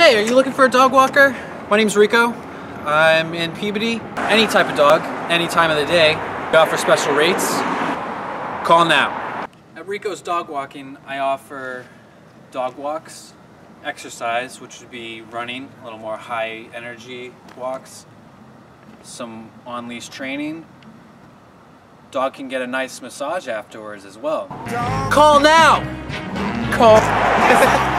Hey, are you looking for a dog walker? My name's Rico. I'm in Peabody. Any type of dog, any time of the day. We offer special rates. Call now. At Rico's Dog Walking, I offer dog walks, exercise, which would be running, a little more high energy walks, some on-leash training. Dog can get a nice massage afterwards as well. Call now! Call.